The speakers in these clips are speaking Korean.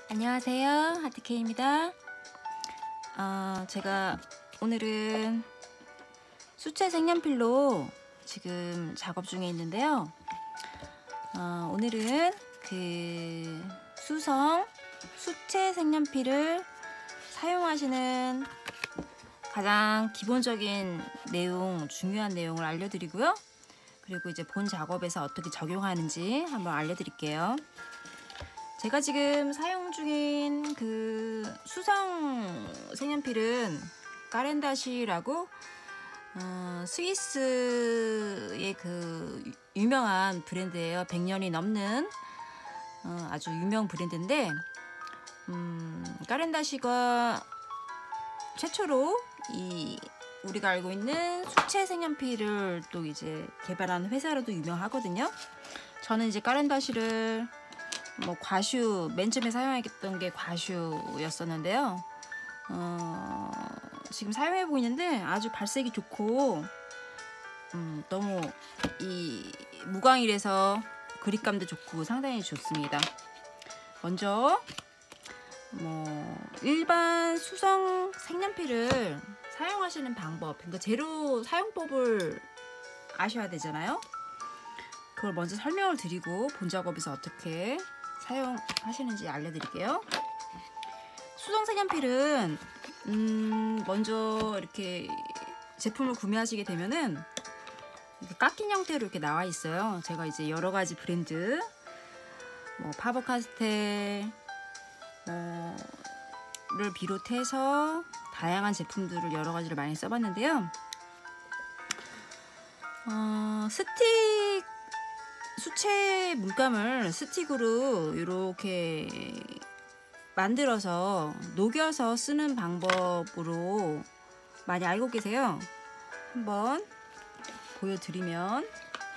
안녕하세요, 하트케이입니다. 제가 오늘은 수채 색연필로 지금 작업 중에 있는데요. 오늘은 그 수성 수채 색연필을 사용하시는 가장 기본적인 내용, 중요한 내용을 알려드리고요. 그리고 이제 본 작업에서 어떻게 적용하는지 한번 알려드릴게요. 제가 지금 사용 중인 그 수성 색연필은 까렌다시라고 스위스의 그 유명한 브랜드예요. 100년이 넘는 아주 유명 브랜드인데, 까렌다시가 최초로 우리가 알고 있는 수채 색연필을 또 이제 개발한 회사로도 유명하거든요. 저는 이제 까렌다시를 과슈, 맨 처음에 사용했던 게 과슈였었는데요. 지금 사용해보고 있는데 아주 발색이 좋고, 너무 이 무광이라서 그립감도 좋고 상당히 좋습니다. 먼저 일반 수성 색연필을 사용하시는 방법, 그러니까 재료 사용법을 아셔야 되잖아요. 그걸 먼저 설명을 드리고 본 작업에서 어떻게 사용하시는지 알려드릴게요. 수성 색연필은 먼저 이렇게 제품을 구매하시게 되면은 이렇게 깎인 형태로 이렇게 나와 있어요. 제가 이제 여러 가지 브랜드, 파버카스텔 를 비롯해서 다양한 제품들을 여러 가지를 많이 써봤는데요. 스틱 수채 물감을 스틱으로 이렇게 만들어서 녹여서 쓰는 방법으로 많이 알고 계세요. 한번 보여드리면,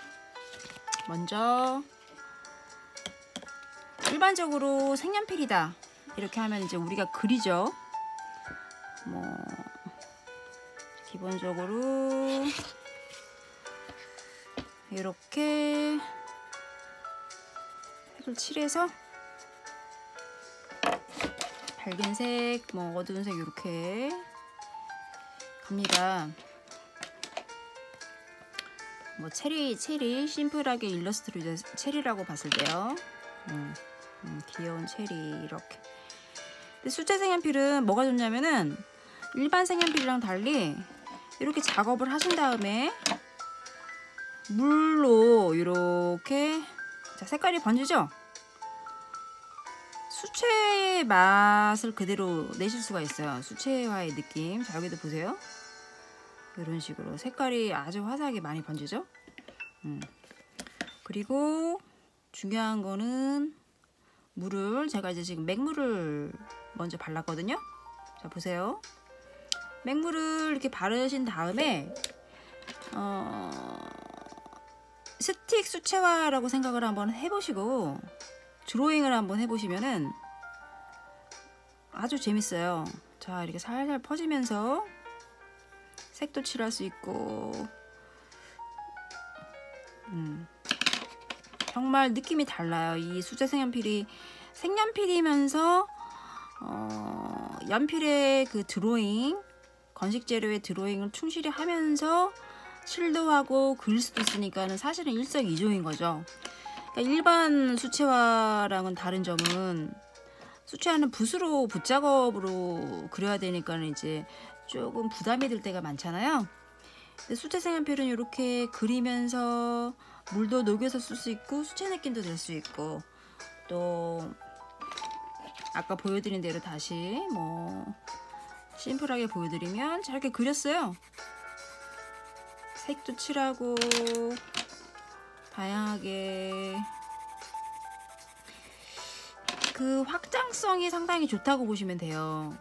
먼저 일반적으로 색연필이다 이렇게 하면 이제 우리가 그리죠. 기본적으로 이렇게 색을 칠해서 밝은색, 어두운색 이렇게 갑니다. 체리 심플하게 일러스트로 이제 체리라고 봤을 때요. 귀여운 체리 이렇게. 근데 수채 색연필은 뭐가 좋냐면은 일반 색연필이랑 달리 이렇게 작업을 하신 다음에 물로 이렇게, 자, 색깔이 번지죠? 수채의 맛을 그대로 내실 수가 있어요. 수채화의 느낌. 자, 여기도 보세요. 이런 식으로 색깔이 아주 화사하게 많이 번지죠? 그리고 중요한 거는 물을, 제가 이제 지금 맹물을 먼저 발랐거든요. 자, 보세요. 맹물을 이렇게 바르신 다음에 스틱 수채화라고 생각을 한번 해보시고 드로잉을 한번 해보시면은 아주 재밌어요. 자, 이렇게 살살 퍼지면서 색도 칠할 수 있고, 정말 느낌이 달라요. 이 수채 색연필이 색연필이면서 연필의 그 드로잉, 건식 재료의 드로잉을 충실히 하면서 칠도 하고 그릴 수도 있으니까는 사실은 일석이조인 거죠. 그러니까 일반 수채화랑은 다른 점은, 수채화는 붓으로 붓작업으로 그려야 되니까는 이제 조금 부담이 들 때가 많잖아요. 근데 수채 색연필은 이렇게 그리면서 물도 녹여서 쓸 수 있고 수채 느낌도 낼 수 있고, 또 아까 보여드린 대로 다시 심플하게 보여드리면 저렇게 그렸어요. 색도 칠하고 다양하게 그 확장성이 상당히 좋다고 보시면 돼요.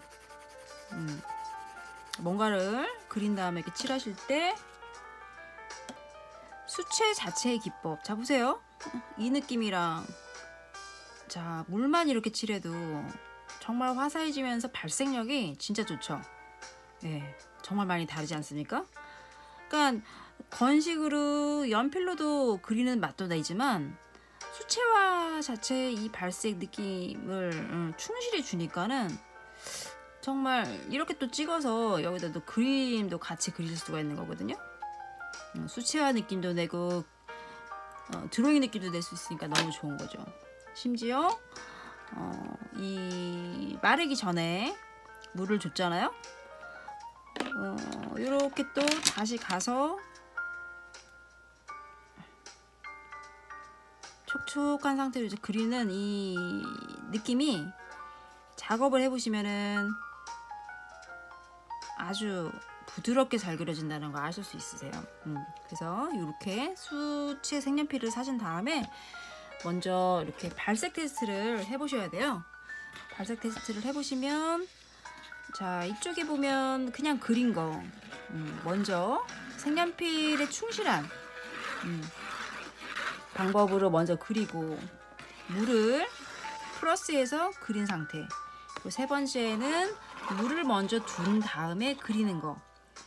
뭔가를 그린 다음에 이렇게 칠하실 때 수채 자체의 기법, 자 보세요. 이 느낌이랑, 자, 물만 이렇게 칠해도 정말 화사해지면서 발색력이 진짜 좋죠. 네, 정말 많이 다르지 않습니까? 그러니까 건식으로 연필로도 그리는 맛도 나지만 수채화 자체의 이 발색 느낌을 충실히 주니까는 정말 이렇게 또 찍어서 여기다 또 그림도 같이 그릴 수가 있는 거거든요. 수채화 느낌도 내고 드로잉 느낌도 낼 수 있으니까 너무 좋은 거죠. 심지어 이 마르기 전에 물을 줬잖아요. 이렇게 또 다시 가서 촉촉한 상태로 이제 그리는 이 느낌이 작업을 해보시면은 아주 부드럽게 잘 그려진다는 거 아실 수 있으세요. 그래서 이렇게 수채 색연필을 사신 다음에 먼저 이렇게 발색 테스트를 해보셔야 돼요. 발색 테스트를 해보시면 자, 이쪽에 보면 그냥 그린 거 먼저 색연필에 충실한 방법으로 먼저 그리고 물을 플러스해서 그린 상태. 그리고 세 번째는 물을 먼저 둔 다음에 그리는 거.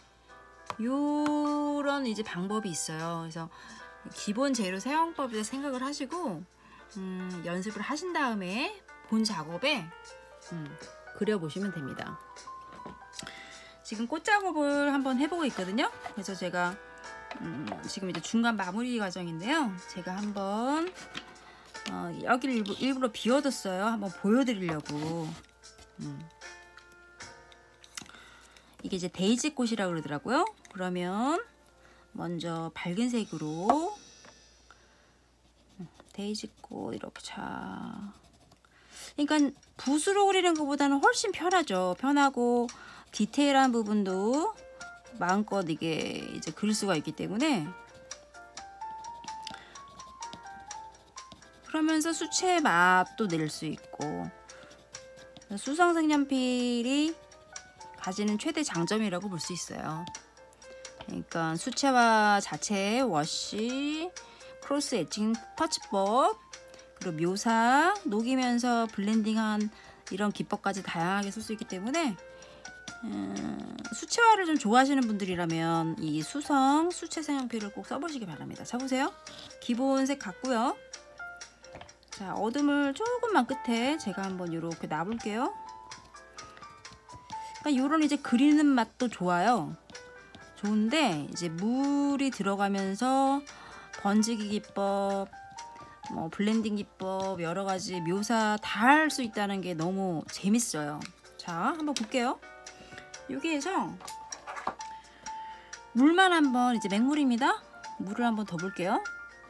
요런 이제 방법이 있어요. 그래서 기본 재료 사용법에 생각을 하시고 연습을 하신 다음에 본 작업에 그려보시면 됩니다. 지금 꽃 작업을 한번 해보고 있거든요. 그래서 제가 지금 이제 중간 마무리 과정인데요. 제가 한번 여기를 일부러 비워뒀어요. 한번 보여드리려고. 이게 이제 데이지 꽃이라고 그러더라고요. 그러면 먼저 밝은 색으로 데이지 꽃 이렇게 자. 그러니까 붓으로 그리는 것보다는 훨씬 편하죠. 편하고 디테일한 부분도 마음껏 이게 이제 그릴 수가 있기 때문에 그러면서 수채의 맛도 낼 수 있고 수성 색연필이 가지는 최대 장점이라고 볼 수 있어요. 그러니까 수채화 자체의 워시, 크로스 엣징 터치법, 그리고 묘사, 녹이면서 블렌딩한 이런 기법까지 다양하게 쓸 수 있기 때문에 수채화를 좀 좋아하시는 분들이라면 이 수성 수채 색연필을 꼭 써보시기 바랍니다. 자, 보세요. 기본색 같고요. 자, 어둠을 조금만 끝에 제가 한번 이렇게 놔볼게요. 그러니까 요런 이제 그리는 맛도 좋아요. 좋은데 이제 물이 들어가면서 번지기 기법, 뭐 블렌딩 기법, 여러 가지 묘사 다 할 수 있다는 게 너무 재밌어요. 자, 한번 볼게요. 여기에서 물만 한번 이제 맹물입니다. 물을 한번 더 볼게요.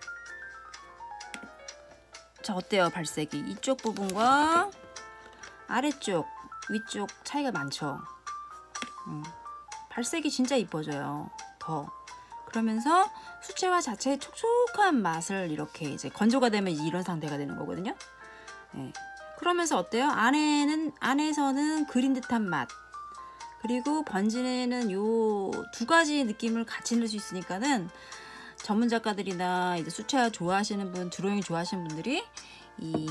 자, 어때요? 발색이 이쪽 부분과 아래쪽, 위쪽 차이가 많죠. 발색이 진짜 이뻐져요. 더 그러면서 수채화 자체의 촉촉한 맛을 이렇게 이제 건조가 되면 이런 상태가 되는 거거든요. 네. 그러면서 어때요? 안에서는 그린 듯한 맛, 그리고 번지는 요 두 가지 느낌을 같이 넣을 수 있으니까는 전문 작가들이나 이제 수채화 좋아하시는 분, 드로잉 좋아하시는 분들이 이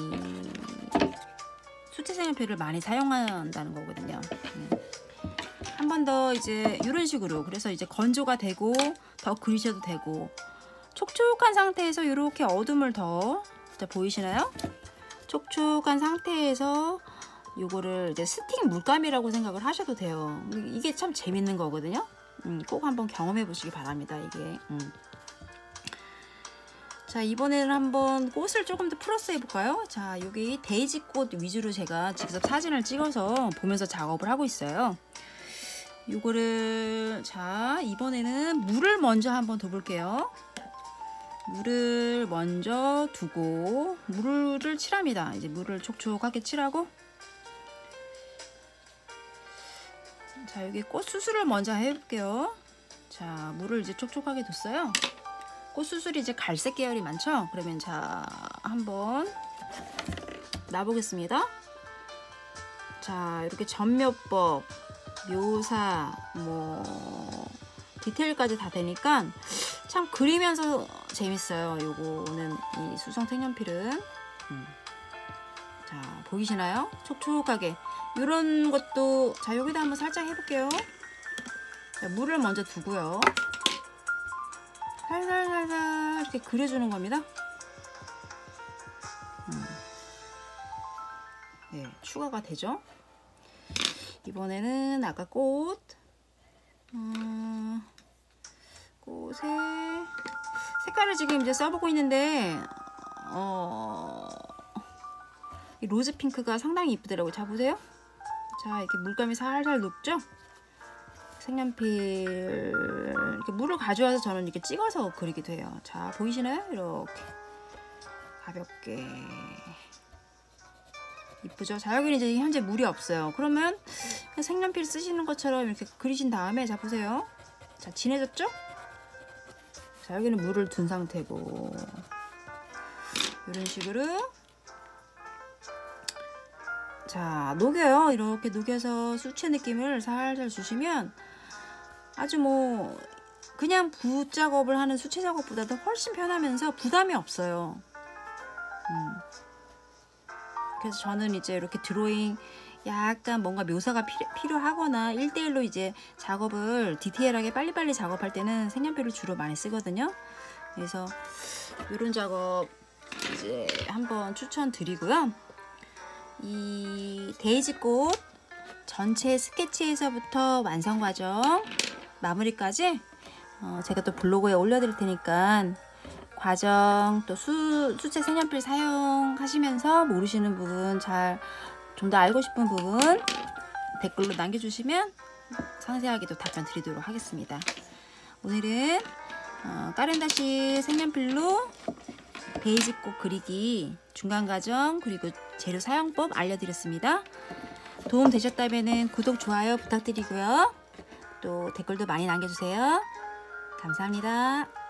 수채 색연필을 많이 사용한다는 거거든요. 한 번 더 이제 이런 식으로, 그래서 이제 건조가 되고 더 그리셔도 되고, 촉촉한 상태에서 이렇게 어둠을 더, 자, 보이시나요? 촉촉한 상태에서 요거를 이제 스틱 물감이라고 생각을 하셔도 돼요. 이게 참 재밌는 거거든요. 꼭 한번 경험해 보시기 바랍니다. 이게. 자, 이번에는 한번 꽃을 조금 더 플러스 해볼까요? 자, 여기 데이지 꽃 위주로 제가 직접 사진을 찍어서 보면서 작업을 하고 있어요. 요거를, 자, 이번에는 물을 먼저 한번 둬볼게요. 물을 먼저 두고 물을 칠합니다. 이제 물을 촉촉하게 칠하고, 자, 여기 꽃 수술을 먼저 해볼게요. 자, 물을 이제 촉촉하게 뒀어요. 꽃 수술이 이제 갈색 계열이 많죠? 그러면 자, 한번 놔보겠습니다. 자, 이렇게 전묘법, 묘사, 뭐 디테일까지 다 되니까 참 그리면서 재밌어요. 요거는 이 수성 색연필은. 자, 보이시나요? 촉촉하게. 이런 것도, 자, 여기다 한번 살짝 해볼게요. 자, 물을 먼저 두고요. 살살살살 이렇게 그려주는 겁니다. 네, 추가가 되죠. 이번에는 아까 꽃, 꽃에 색깔을 지금 이제 써보고 있는데 이 로즈 핑크가 상당히 이쁘더라고요. 자, 보세요. 자, 이렇게 물감이 살살 녹죠? 색연필 이렇게 물을 가져와서 저는 이렇게 찍어서 그리기도 해요. 자, 보이시나요? 이렇게 가볍게 이쁘죠? 자, 여기는 이제 현재 물이 없어요. 그러면 그냥 색연필 쓰시는 것처럼 이렇게 그리신 다음에, 자, 보세요. 자, 진해졌죠? 자, 여기는 물을 둔 상태고, 이런 식으로 자, 녹여요. 이렇게 녹여서 수채 느낌을 살살 주시면 아주 뭐 그냥 붓 작업을 하는 수채 작업보다도 훨씬 편하면서 부담이 없어요. 그래서 저는 이제 이렇게 드로잉 약간 뭔가 묘사가 필요하거나 1대1로 이제 작업을 디테일하게 빨리빨리 작업할 때는 색연필을 주로 많이 쓰거든요. 그래서 이런 작업 이제 한번 추천드리고요. 이 데이지꽃 전체 스케치에서부터 완성 과정 마무리까지 제가 또 블로그에 올려드릴 테니까 과정 또 수채 색연필 사용하시면서 모르시는 부분 좀 더 알고 싶은 부분 댓글로 남겨주시면 상세하게 또 답변 드리도록 하겠습니다. 오늘은 까렌다시 색연필로 베이지꽃 그리기 중간 과정 그리고 재료 사용법 알려드렸습니다. 도움 되셨다면 구독, 좋아요 부탁드리고요. 또 댓글도 많이 남겨주세요. 감사합니다.